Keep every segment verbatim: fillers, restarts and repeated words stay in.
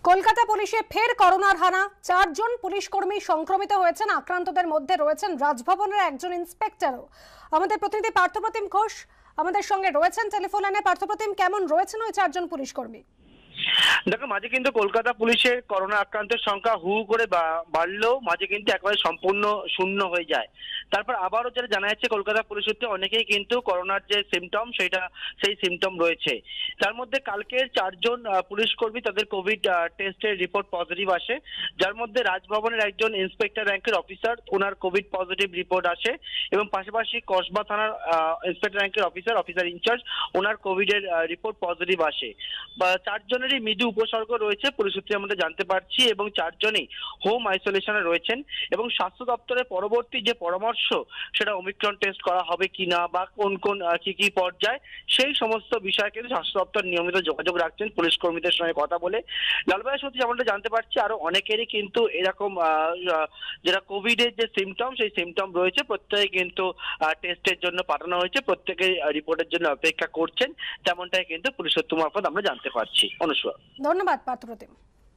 কলকাতা পুলিশে ফের করোনার হানা। চারজন পুলিশ কর্মী সংক্রমিত হয়েছেন। আক্রান্তদের মধ্যে রয়েছেন রাজভবনের একজন ইন্সপেক্টরও। আমাদের প্রতিনিধি পার্থপ্রতিম ঘোষ আমাদের সঙ্গে রয়েছেন টেলিফোন লাইনে। পার্থপ্রতিম, কেমন রয়েছেন ওই চারজন পুলিশ কর্মী? দেখো, মাঝে কিন্তু কলকাতা পুলিশের করোনা আক্রান্তের সংখ্যা হু করে বাড়লেও মাঝে কিন্তু একেবারে সম্পূর্ণ শূন্য হয়ে যায়। তারপর আবারও যেটা জানা যাচ্ছে, কলকাতা পুলিশ সূত্রে অনেকেই কিন্তু করোনার যে সিমটম সেটা সেই সিমটম রয়েছে। তার মধ্যে কালকের চারজন পুলিশ কর্মী তাদের কোভিড টেস্টের রিপোর্ট পজিটিভ আসে, যার মধ্যে রাজভবনের একজন ইন্সপেক্টর র্যাঙ্কের অফিসার, ওনার কোভিড পজিটিভ রিপোর্ট আসে এবং পাশাপাশি কসবা থানার ইন্সপেক্টর র্যাঙ্কের অফিসার অফিসার ইনচার্জ ওনার কোভিডের রিপোর্ট পজিটিভ আসে। বা চারজনের মৃদু উপসর্গ রয়েছে পুলিশ সূত্রে আমরা জানতে পারছি, এবং চারজনই হোম আইসোলেশনে রয়েছেন। এবং স্বাস্থ্য দপ্তরের পরবর্তী যে পরামর্শ, সেটা ওমিক্রন টেস্ট করা হবে কিনা বা কোন কোন কি কি পর্যায়ে, সেই সমস্ত বিষয়ে কিন্তু স্বাস্থ্য দপ্তর নিয়মিত যোগাযোগ রাখছেন পুলিশ কর্মীদের সঙ্গে কথা বলে। লালবাইয়ের সূত্রে আমরা জানতে পারছি আরো অনেকেরই কিন্তু এরকম যেটা কোভিডের যে সিমটম সেই সিমটম রয়েছে, প্রত্যেকে কিন্তু টেস্টের জন্য পাঠানো হয়েছে, প্রত্যেকে রিপোর্টের জন্য অপেক্ষা করছেন, তেমনটাই কিন্তু পুলিশ সূত্র মারফত আমরা জানতে পারছি। ধন্যবাদ পার্থপ্রতিম।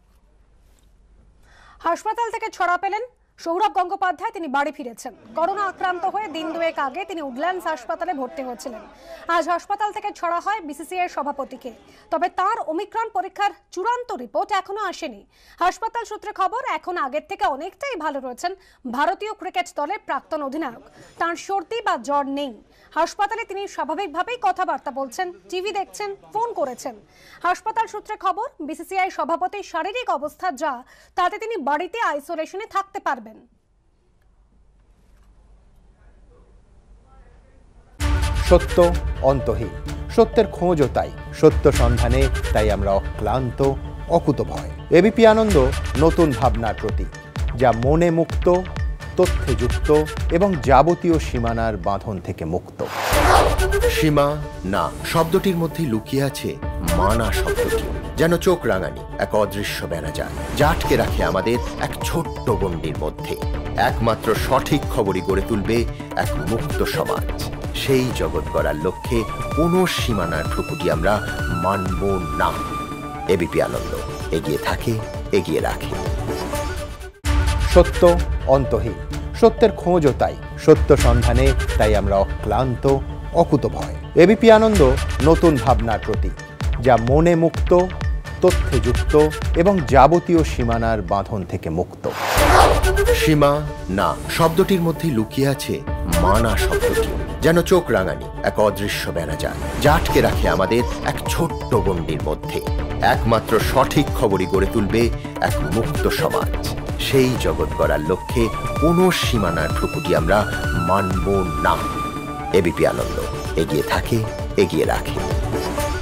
হাসপাতাল থেকে ছড়া পেলেন সৌরভ গঙ্গোপাধ্যায়। তিনি বাড়ি ফিরেছেন। করোনা আক্রান্ত হয়ে দিন দুয়েক আগে তিনি উডল্যান্ডস হাসপাতালে ভর্তি হয়েছিলেন। আজ হাসপাতাল থেকে ছড়া হয় বিসিসিআই সভাপতিকে। তবে তার ওমিক্রন পরীক্ষার চূড়ান্ত রিপোর্ট এখনো আসেনি। হাসপাতাল সূত্রে খবর, এখন আগের থেকে অনেকটাই ভালো রয়েছেন ভারতীয় ক্রিকেট দলের প্রাক্তন অধিনায়ক। তার সর্দি বা জ্বর নেই। হাসপাতালে তিনি স্বাভাবিকভাবেই কথাবার্তা বলছেন, টিভি দেখছেন, ফোন করেছেন। হাসপাতাল সূত্রে খবর, বিসিসিআই সভাপতির শারীরিক অবস্থা যা, তাতে তিনি বাড়িতে আইসোলেশনে থাকতে পারবেন। সত্য অন্তহীন, সত্যের খোঁজও তাই, সত্য সন্ধানে তাই আমরা অক্লান্ত, অকুতভয়। এবিপি আনন্দ নতুন ভাবনার প্রতীক, যা মনে মুক্ত, তথ্যে যুক্ত এবং যাবতীয় সীমানার বাঁধন থেকে মুক্ত। সীমা না শব্দটির মধ্যে লুকিয়ে আছে মানা শব্দটি, যেন চোখ রাঙানি এক অদৃশ্য বেড়াজাল, যা আটকে রাখে আমাদের এক ছোট্ট গণ্ডির মধ্যে। একমাত্র সঠিক খবরই গড়ে তুলবে এক মুক্ত সমাজ। সেই জগৎ গড়ার লক্ষ্যে কোনো সীমানার ঠুকুটি আমরা মানব না। এবিপি আনন্দ এগিয়ে থাকে, এগিয়ে রাখে। সত্য অন্তহীন, সত্যের খোঁজও তাই, সত্য সন্ধানে তাই আমরা অক্লান্ত, অকুতভয়। এবিপি আনন্দ নতুন ভাবনার প্রতীক, যা মনে মুক্ত, তথ্যে যুক্ত এবং যাবতীয় সীমানার বাঁধন থেকে মুক্ত। সীমা না শব্দটির মধ্যে লুকিয়ে আছে মানা শব্দটি, যেন চোখ রাঙানি এক অদৃশ্য বেড়াজাল, যা আটকে রাখে আমাদের এক ছোট্ট গণ্ডির মধ্যে। একমাত্র সঠিক খবরই গড়ে তুলবে এক মুক্ত সমাজ। সেই জগৎ গড়ার লক্ষ্যে কোনো সীমানার ঠুকুটি আমরা মানব না। এবিপি আনন্দ এগিয়ে থাকে, এগিয়ে রাখে।